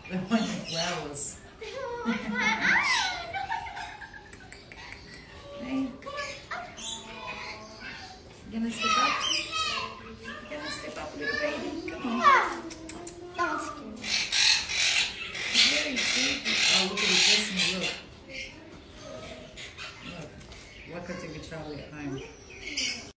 They want the flowers. Hey. You gonna step up? You gonna step up, little baby? Come on. Very creepy. Oh, look at it kissing. Look. Look. Welcome to Charlie at home.